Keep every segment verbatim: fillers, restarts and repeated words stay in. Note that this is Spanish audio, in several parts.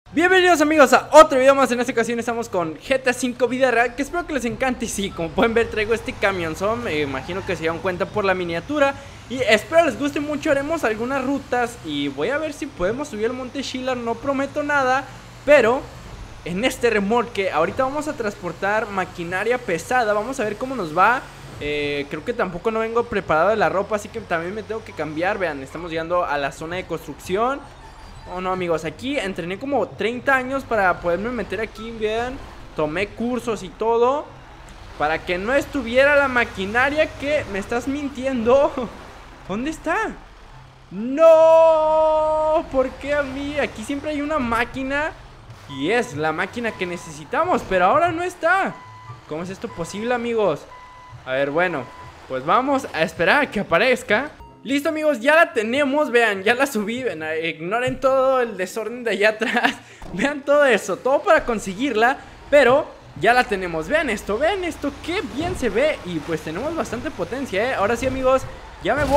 Bienvenidos amigos a otro video más. En esta ocasión estamos con G T A cinco Vida Real, que espero que les encante. Y sí, como pueden ver traigo este camionzón. Me imagino que se dieron cuenta por la miniatura y espero les guste mucho. Haremos algunas rutas y voy a ver si podemos subir al Monte Shiller. No prometo nada, pero en este remolque ahorita vamos a transportar maquinaria pesada. Vamos a ver cómo nos va. eh, Creo que tampoco no vengo preparado de la ropa, así que también me tengo que cambiar. Vean, estamos llegando a la zona de construcción. Oh no amigos, aquí entrené como treinta años para poderme meter aquí, vean. Tomé cursos y todo para que no estuviera la maquinaria. Que me estás mintiendo. ¿Dónde está? No, ¿por qué a mí? Aquí siempre hay una máquina y es la máquina que necesitamos, pero ahora no está. ¿Cómo es esto posible, amigos? A ver, bueno, pues vamos a esperar a que aparezca. Listo amigos, ya la tenemos, vean, ya la subí, ven, ignoren todo el desorden de allá atrás. Vean todo eso, todo para conseguirla, pero ya la tenemos. Vean esto, vean esto, qué bien se ve. Y pues tenemos bastante potencia, eh. Ahora sí amigos, ya me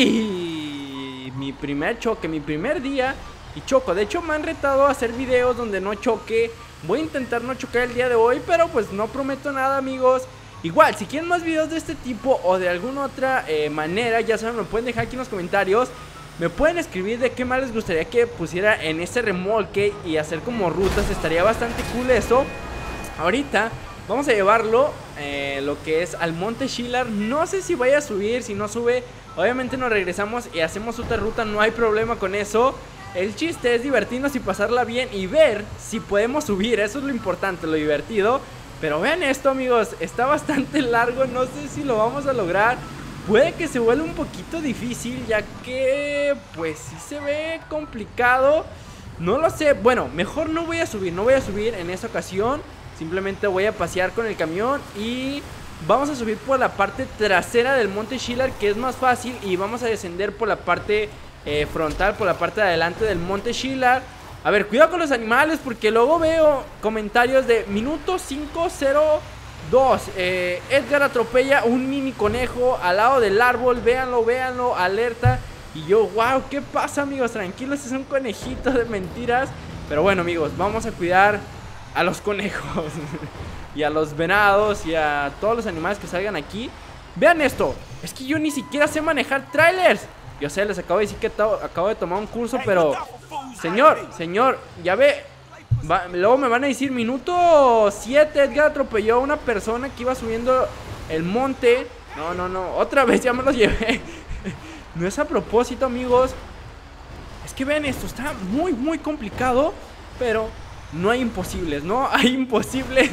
voy. Mi primer choque, mi primer día y choco. De hecho me han retado a hacer videos donde no choque. Voy a intentar no chocar el día de hoy, pero pues no prometo nada amigos. Igual, si quieren más videos de este tipo o de alguna otra eh, manera, ya saben, me pueden dejar aquí en los comentarios. Me pueden escribir de qué más les gustaría que pusiera en este remolque y hacer como rutas, estaría bastante cool eso. Ahorita vamos a llevarlo, eh, lo que es al Monte Shiller. No sé si vaya a subir, si no sube, obviamente nos regresamos y hacemos otra ruta, no hay problema con eso. El chiste es divertirnos y pasarla bien y ver si podemos subir, eso es lo importante, lo divertido. Pero vean esto amigos, está bastante largo, no sé si lo vamos a lograr. Puede que se vuelva un poquito difícil, ya que pues sí se ve complicado. No lo sé, bueno, mejor no voy a subir, no voy a subir en esta ocasión. Simplemente voy a pasear con el camión y vamos a subir por la parte trasera del Monte Shiller, que es más fácil. Y vamos a descender por la parte eh, frontal, por la parte de adelante del Monte Shiller. A ver, cuidado con los animales porque luego veo comentarios de minuto cinco cero dos. eh, Edgar atropella un mini conejo al lado del árbol. Véanlo, véanlo, alerta. Y yo, wow, ¿qué pasa amigos? Tranquilos, es un conejito de mentiras. Pero bueno amigos, vamos a cuidar a los conejos y a los venados y a todos los animales que salgan aquí. Vean esto, es que yo ni siquiera sé manejar trailers. Yo sé, les acabo de decir que acabo de tomar un curso, pero... Señor, señor, ya ve, va, luego me van a decir minuto siete, Edgar atropelló a una persona que iba subiendo el monte. No, no, no, otra vez ya me los llevé. No es a propósito amigos. Es que vean esto, está muy, muy complicado. Pero no hay imposibles, no hay imposibles.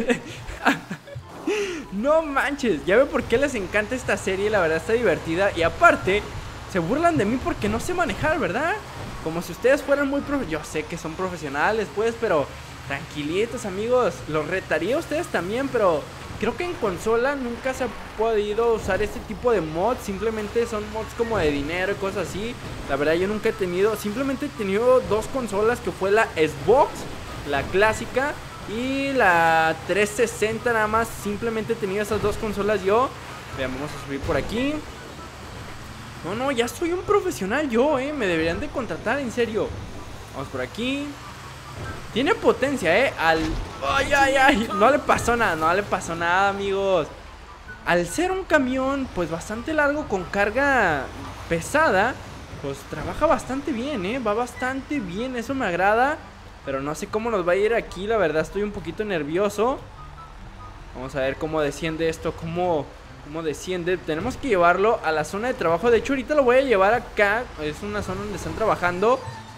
No manches, ya ve por qué les encanta esta serie, la verdad está divertida. Y aparte, se burlan de mí porque no sé manejar, ¿verdad? Como si ustedes fueran muy profesionales. Yo sé que son profesionales pues, pero tranquilitos amigos. Los retaría a ustedes también, pero creo que en consola nunca se ha podido usar este tipo de mods. Simplemente son mods como de dinero y cosas así. La verdad yo nunca he tenido, simplemente he tenido dos consolas, que fue la Xbox, la clásica, y la trescientos sesenta nada más. Simplemente he tenido esas dos consolas yo. Vean, vamos a subir por aquí. No, no, ya soy un profesional yo, eh. Me deberían de contratar, en serio. Vamos por aquí. Tiene potencia, eh. Al... Ay, ay, ay. No le pasó nada, no le pasó nada, amigos. Al ser un camión, pues bastante largo, con carga pesada, pues trabaja bastante bien, eh. Va bastante bien, eso me agrada. Pero no sé cómo nos va a ir aquí, la verdad estoy un poquito nervioso. Vamos a ver cómo desciende esto, cómo... ¿Cómo desciende? Tenemos que llevarlo a la zona de trabajo. De hecho ahorita lo voy a llevar acá. Es una zona donde están trabajando.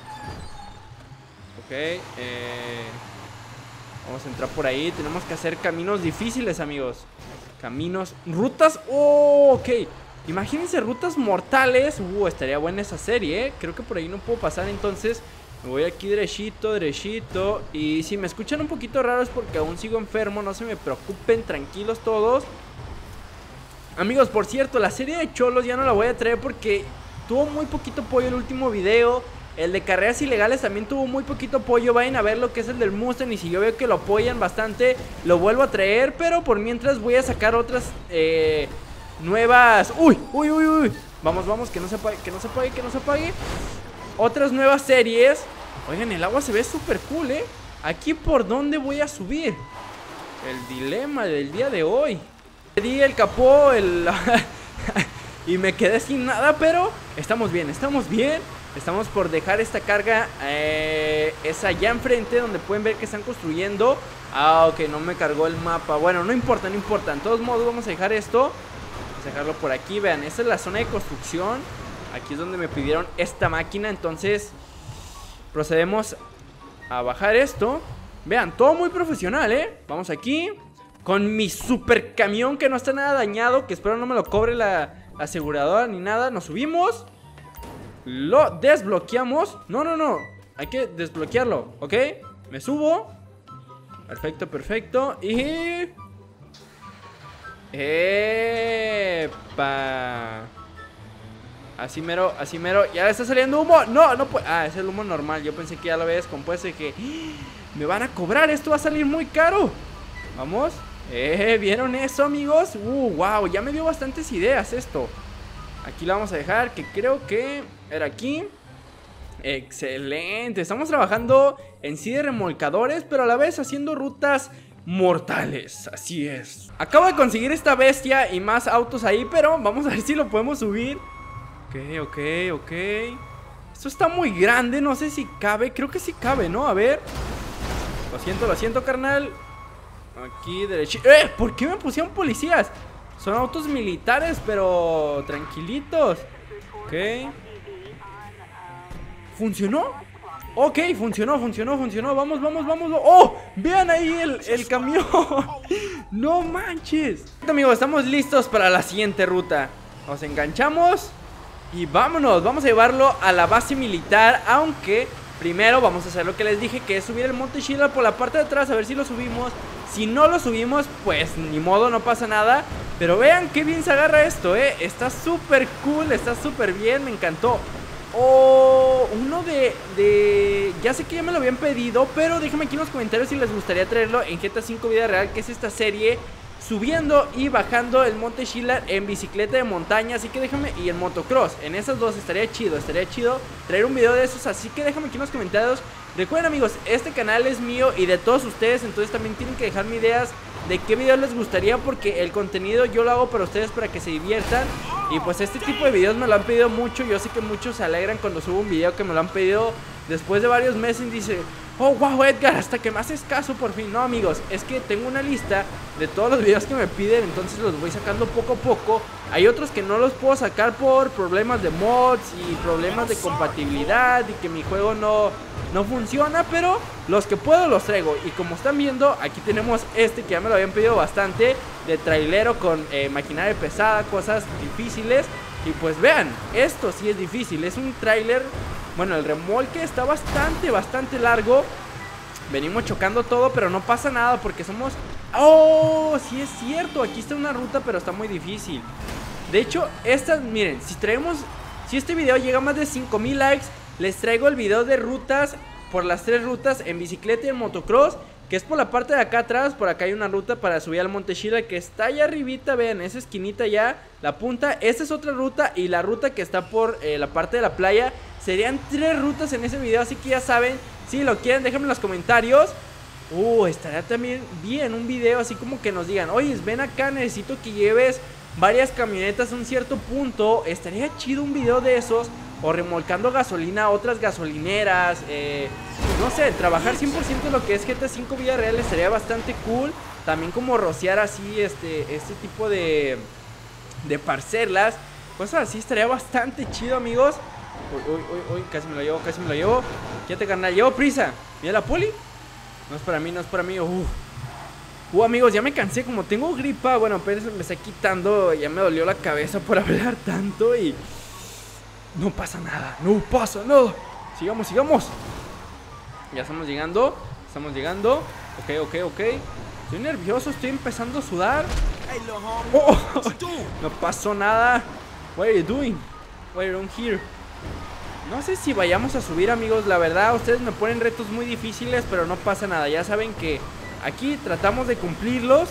Ok, eh, vamos a entrar por ahí. Tenemos que hacer caminos difíciles amigos. Caminos, rutas. Oh, ok, imagínense rutas mortales. Uh, estaría buena esa serie, eh. Creo que por ahí no puedo pasar, entonces me voy aquí derechito, derechito. Y si me escuchan un poquito raro es porque aún sigo enfermo. No se me preocupen, tranquilos todos. Amigos, por cierto, la serie de Cholos ya no la voy a traer porque tuvo muy poquito apoyo el último video. El de carreras ilegales también tuvo muy poquito apoyo. Vayan a ver lo que es el del Mustang. Y si yo veo que lo apoyan bastante, lo vuelvo a traer. Pero por mientras voy a sacar otras eh, nuevas. Uy, uy, uy, uy. Vamos, vamos, que no se apague, que no se apague, que no se apague. Otras nuevas series. Oigan, el agua se ve súper cool, eh. Aquí por dónde voy a subir. El dilema del día de hoy. Di el capó, el... y me quedé sin nada, pero estamos bien, estamos bien. Estamos por dejar esta carga, eh, es allá enfrente donde pueden ver que están construyendo. Ah, ok, no me cargó el mapa. Bueno, no importa, no importa. En todos modos vamos a dejar esto. Vamos a dejarlo por aquí, vean, esta es la zona de construcción. Aquí es donde me pidieron esta máquina. Entonces procedemos a bajar esto. Vean, todo muy profesional, ¿eh? Vamos aquí con mi super camión que no está nada dañado, que espero no me lo cobre la aseguradora ni nada. Nos subimos. Lo desbloqueamos. No, no, no, hay que desbloquearlo, ¿ok? Me subo. Perfecto, perfecto. Y... ¡epa! Así mero, así mero. Ya está saliendo humo. No, no puede. Ah, es el humo normal. Yo pensé que ya lo había descompuesto y que... me van a cobrar, esto va a salir muy caro. Vamos. Eh, ¿vieron eso, amigos? Uh, wow, ya me dio bastantes ideas esto. Aquí la vamos a dejar, que creo que era aquí. Excelente, estamos trabajando en sí de remolcadores, pero a la vez haciendo rutas mortales, así es. Acabo de conseguir esta bestia y más autos ahí, pero vamos a ver si lo podemos subir. Ok, ok, ok. Esto está muy grande, no sé si cabe, creo que sí cabe, ¿no? A ver. Lo siento, lo siento, carnal. Aquí, derechito. ¡Eh! ¿Por qué me pusieron policías? Son autos militares, pero tranquilitos. Ok. ¿Funcionó? Ok, funcionó, funcionó, funcionó. Vamos, vamos, vamos. ¡Oh! Vean ahí el, el camión. No manches. Amigos, estamos listos para la siguiente ruta. Nos enganchamos y vámonos. Vamos a llevarlo a la base militar. Aunque primero vamos a hacer lo que les dije, que es subir el Monte Shila por la parte de atrás. A ver si lo subimos. Si no lo subimos, pues ni modo, no pasa nada. Pero vean qué bien se agarra esto, eh. Está súper cool, está súper bien, me encantó. Oh, uno de, de... ya sé que ya me lo habían pedido, pero déjenme aquí en los comentarios si les gustaría traerlo en G T A cinco Vida Real, que es esta serie subiendo y bajando el Monte Shila en bicicleta de montaña. Así que déjame, y en motocross, en esas dos estaría chido, estaría chido traer un video de esos. Así que déjame aquí en los comentarios. Recuerden, amigos, este canal es mío y de todos ustedes, entonces también tienen que dejarme ideas de qué videos les gustaría, porque el contenido yo lo hago para ustedes, para que se diviertan. Y pues este tipo de videos me lo han pedido mucho. Yo sé que muchos se alegran cuando subo un video que me lo han pedido después de varios meses y dice: oh, wow, Edgar, hasta que me haces caso por fin. No, amigos, es que tengo una lista de todos los videos que me piden, entonces los voy sacando poco a poco. Hay otros que no los puedo sacar por problemas de mods y problemas de compatibilidad y que mi juego no, no funciona, pero los que puedo los traigo. Y como están viendo, aquí tenemos este que ya me lo habían pedido bastante, de trailero con eh, maquinaria pesada, cosas difíciles. Y pues vean, esto sí es difícil, es un trailer. Bueno, el remolque está bastante, bastante largo. Venimos chocando todo, pero no pasa nada porque somos... ¡oh! Sí es cierto, aquí está una ruta, pero está muy difícil. De hecho, estas, miren, si traemos... si este video llega a más de cinco mil likes, les traigo el video de rutas, por las tres rutas en bicicleta y en motocross, que es por la parte de acá atrás. Por acá hay una ruta para subir al Monte Shila, que está allá arribita, vean, esa esquinita ya, la punta. Esta es otra ruta, y la ruta que está por eh, la parte de la playa. Serían tres rutas en ese video, así que ya saben, si lo quieren, déjenme en los comentarios. Uh, estaría también bien un video así como que nos digan: oye, ven acá, necesito que lleves varias camionetas a un cierto punto. Estaría chido un video de esos. O remolcando gasolina a otras gasolineras, eh, no sé, trabajar cien por ciento lo que es G T A cinco Vida Real estaría bastante cool. También como rociar así este, este tipo de, de parcelas, cosas así, estaría bastante chido, amigos. Uy, uy, uy, uy, casi me lo llevo, casi me lo llevo. Quédate, carnal, llevo prisa. Mira la poli. No es para mí, no es para mí. Uh. Uh, amigos, ya me cansé, como tengo gripa. Bueno, pero me está quitando. Ya me dolió la cabeza por hablar tanto y... no pasa nada, no pasa nada. Sigamos, sigamos. Ya estamos llegando, estamos llegando. Ok, ok, ok. Estoy nervioso, estoy empezando a sudar. Oh, no pasó nada. What are you doing? What are you doing here? No sé si vayamos a subir, amigos. La verdad, ustedes me ponen retos muy difíciles, pero no pasa nada. Ya saben que aquí tratamos de cumplirlos.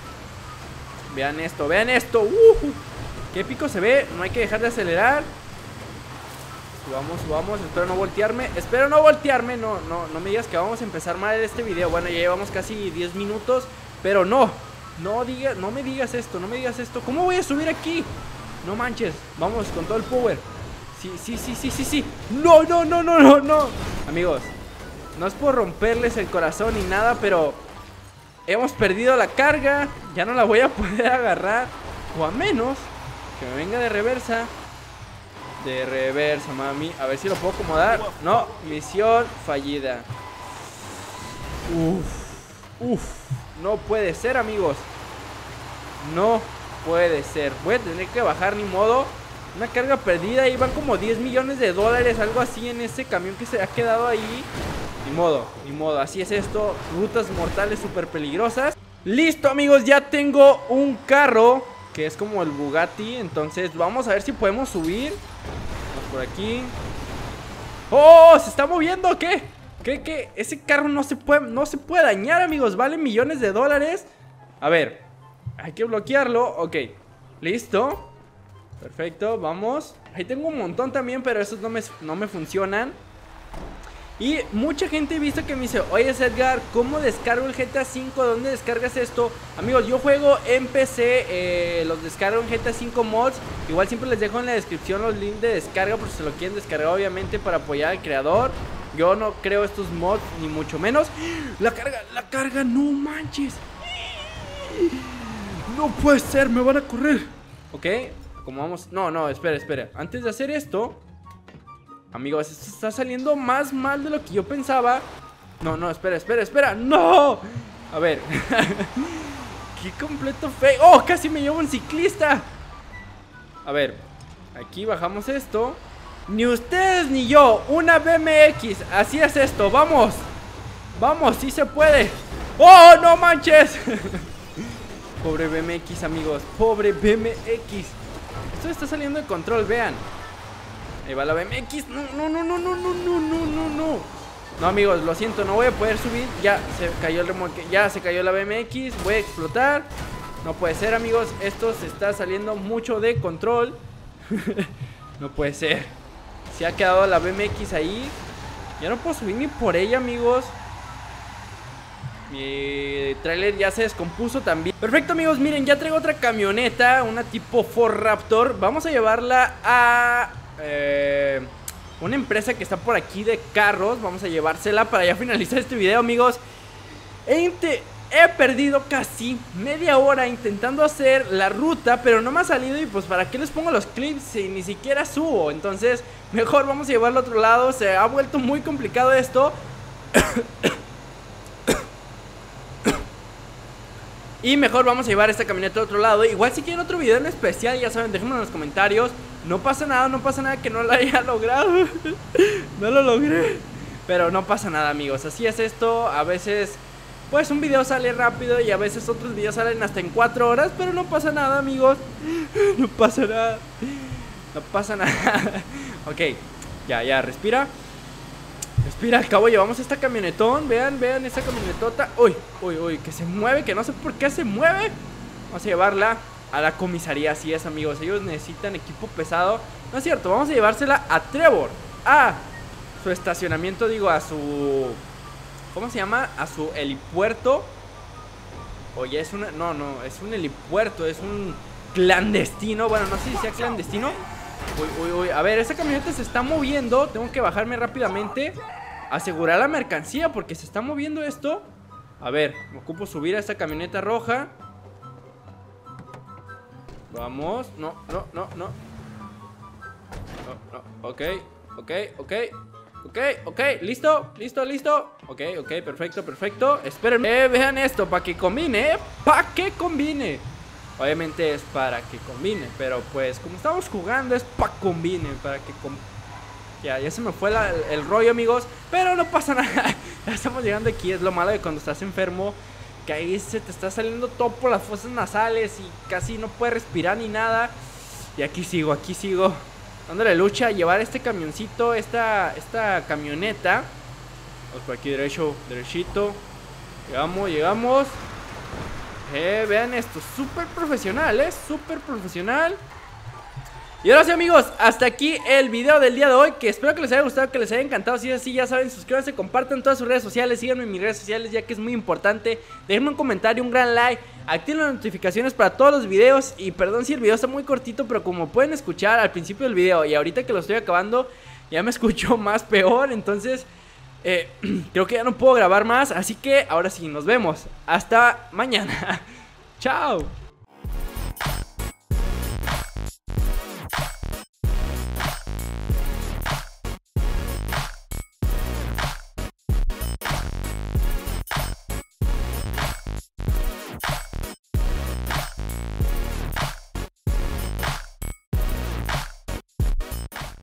Vean esto, vean esto. uh, Qué épico se ve, no hay que dejar de acelerar. subamos, subamos. Espero no voltearme, espero no voltearme. No, no, no me digas que vamos a empezar mal este video. Bueno, ya llevamos casi diez minutos. Pero no, no digas, no me digas esto, no me digas esto. ¿Cómo voy a subir aquí? No manches, vamos con todo el power. Sí, sí, sí, sí, sí, sí. No, no, no, no, no, no. Amigos, no es por romperles el corazón ni nada, pero hemos perdido la carga. Ya no la voy a poder agarrar. O a menos que me venga de reversa. De reversa, mami. A ver si lo puedo acomodar. No, misión fallida. Uf, uf. No puede ser, amigos. No puede ser. Voy a tener que bajar, ni modo. Una carga perdida. Ahí van como diez millones de dólares, algo así, en ese camión que se ha quedado ahí. Ni modo, ni modo. Así es esto. Rutas mortales súper peligrosas. Listo, amigos. Ya tengo un carro que es como el Bugatti. Entonces vamos a ver si podemos subir. Vamos por aquí. ¡Oh! ¿Se está moviendo o qué? ¿Qué? ¿Qué? Ese carro no se puede, no se puede dañar, amigos. Vale millones de dólares. A ver, hay que bloquearlo. Ok, listo. Perfecto, vamos. Ahí tengo un montón también, pero esos no me, no me funcionan. Y mucha gente he visto que me dice: oye, Edgar, ¿cómo descargo el G T A cinco? ¿Dónde descargas esto? Amigos, yo juego en P C, eh, los descargo en G T A cinco Mods. Igual siempre les dejo en la descripción los links de descarga, por si se lo quieren descargar, obviamente, para apoyar al creador. Yo no creo estos mods, ni mucho menos. La carga, la carga, no manches. No puede ser, me van a correr. Ok, como vamos. No, no, espera, espera. Antes de hacer esto, amigos, esto está saliendo más mal de lo que yo pensaba. No, no, espera, espera, espera. ¡No! A ver. Qué completo fake. ¡Oh! Casi me llevo un ciclista. A ver, aquí bajamos esto. Ni ustedes ni yo, una B M X. Así es esto, vamos. Vamos, sí se puede. ¡Oh, no manches! Pobre B M X, amigos. Pobre B M X. Esto está saliendo de control, vean. Ahí va la B M X. No, no, no, no, no, no, no, no, no, no. No, amigos, lo siento, no voy a poder subir. Ya se cayó el remolque, ya se cayó la B M X. Voy a explotar. No puede ser, amigos. Esto se está saliendo mucho de control. No puede ser. Se ha quedado la B M X ahí. Ya no puedo subir ni por ella, amigos. Mi trailer ya se descompuso también. Perfecto, amigos, miren, ya traigo otra camioneta. Una tipo Ford Raptor. Vamos a llevarla a eh, una empresa que está por aquí de carros. Vamos a llevársela para ya finalizar este video, amigos. He, he perdido casi media hora intentando hacer la ruta, pero no me ha salido. Y pues para qué les pongo los clips si ni siquiera subo. Entonces mejor vamos a llevarlo a otro lado. Se ha vuelto muy complicado esto. Y mejor vamos a llevar esta camioneta a otro lado. Igual si quieren otro video en especial, ya saben, déjenme en los comentarios. No pasa nada, no pasa nada que no lo haya logrado. No lo logré. Pero no pasa nada, amigos, así es esto. A veces pues un video sale rápido y a veces otros videos salen hasta en cuatro horas. Pero no pasa nada, amigos. No pasa nada. No pasa nada. Ok, ya, ya, respira. Respira, al cabo llevamos esta camionetón. Vean, vean esta camionetota. Uy, uy, uy, que se mueve, que no sé por qué se mueve. Vamos a llevarla a la comisaría, así es, amigos. Ellos necesitan equipo pesado. No es cierto, vamos a llevársela a Trevor. A su estacionamiento, digo, a su... ¿cómo se llama? A su helipuerto. Oye, es una... no, no, es un helipuerto, es un clandestino. Bueno, no sé si sea clandestino. Uy, uy, uy, a ver, esta camioneta se está moviendo. Tengo que bajarme rápidamente. Asegurar la mercancía porque se está moviendo esto. A ver, me ocupo subir a esta camioneta roja. Vamos, no, no, no, no. No, no, ok, ok, ok. Ok, ok, listo, listo, listo. Ok, ok, perfecto, perfecto. Espérenme, eh, vean esto, para que combine, eh, para que combine. Obviamente es para que combine, pero pues como estamos jugando es para combine, para que com ya, ya se me fue la, el, el rollo, amigos. Pero no pasa nada. Ya estamos llegando aquí. Es lo malo de cuando estás enfermo, que ahí se te está saliendo todo por las fosas nasales y casi no puedes respirar ni nada. Y aquí sigo, aquí sigo dándole lucha a llevar este camioncito, esta, esta camioneta. Vamos por aquí derecho, derechito. Llegamos, llegamos. Eh, vean esto, súper profesional, ¿eh? Súper profesional. Y ahora sí, amigos, hasta aquí el video del día de hoy, que espero que les haya gustado, que les haya encantado. Si es así, ya saben, suscríbanse, compartan todas sus redes sociales, síganme en mis redes sociales, ya que es muy importante. Déjenme un comentario, un gran like, activen las notificaciones para todos los videos. Y perdón si el video está muy cortito, pero como pueden escuchar al principio del video y ahorita que lo estoy acabando, ya me escucho más peor. Entonces, eh, creo que ya no puedo grabar más. Así que ahora sí, nos vemos. Hasta mañana. Chao.